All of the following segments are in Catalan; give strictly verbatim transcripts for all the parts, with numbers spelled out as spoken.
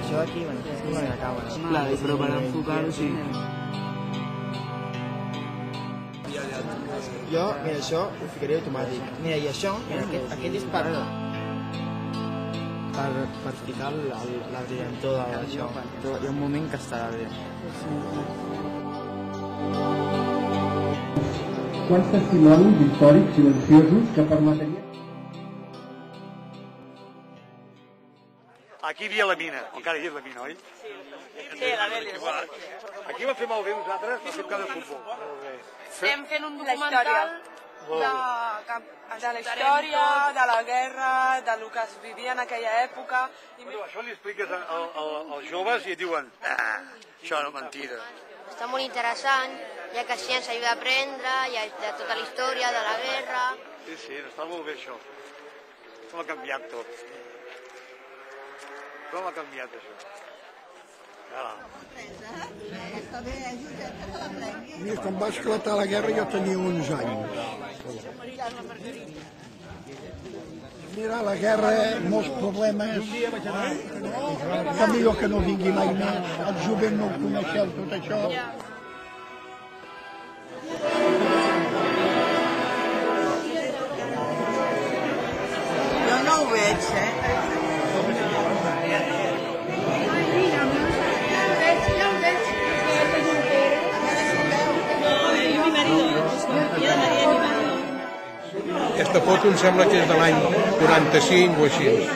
això d'aquí, bueno, és una mica cau. Clar, però per enfocar-ho sí. Jo, mira, això ho ficaré automàtic. Mira, i això, mira, aquest, aquest és per... Per, per ficar el, el, la brillantor d'això. Però hi ha un moment que estarà bé. Quants testimonis històrics silenciosos que permetrien... Aquí hi havia la mina, encara hi és la mina, oi? Sí, la Bèlia. Aquí vam fer molt bé nosaltres, vam fer cada futbol. Estem fent un documental de, de la història, de la guerra, de lo que es vivia en aquella època. I... Bueno, això li expliques als joves i et diuen, ah, això no és mentida. Està molt interessant, ja que així ens ajuda a aprendre, ja de tota la història, de la guerra... Sí, sí, està molt bé això. Com ha canviat tot. Com ha canviat això. Ah. Mira, quan va esclatar la guerra jo tenia onze anys. Mira, la guerra, molts problemes, que millor que no vingui mai més, el jovent no ho coneixeu tot això. Jo no ho veig, eh? Aquesta foto em sembla que és de l'any quaranta-cinc o així. I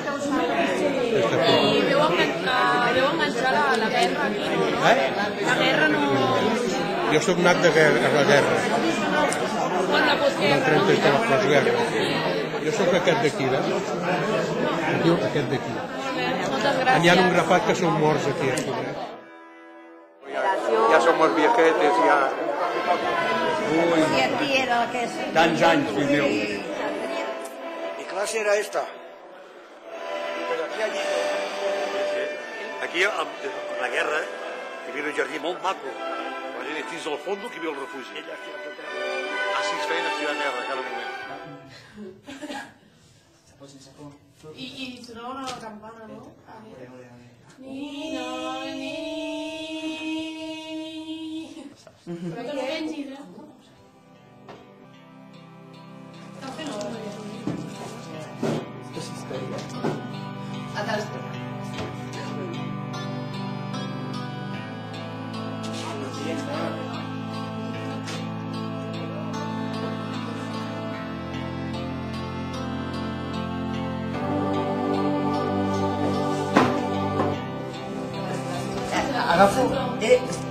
deu enganxar la, la guerra aquí, no? Eh? La guerra no... Jo soc nat de guerra, a la guerra, Quan la postguerra, del trenta-tres, de la postguerra. Jo soc aquest d'aquí, eh? Diu aquest d'aquí. Moltes gràcies. N'hi ha un grafat que són morts aquí. Eh? Ja som els viejetes, ja... I aquí era la que és... Tants anys, fill meu. Mi clase era esta. Pero aquí allí... Aquí, amb la guerra, hi havia un jardí molt maco. Fins al fons que hi havia el refugi. Així es feien a Ciutat Guerra, a cada moment. I, i sonava una campana, no? Ni, no, ni... Però que no vengis, eh? Està fent hora, no? És història. A tals... Agafo, eh,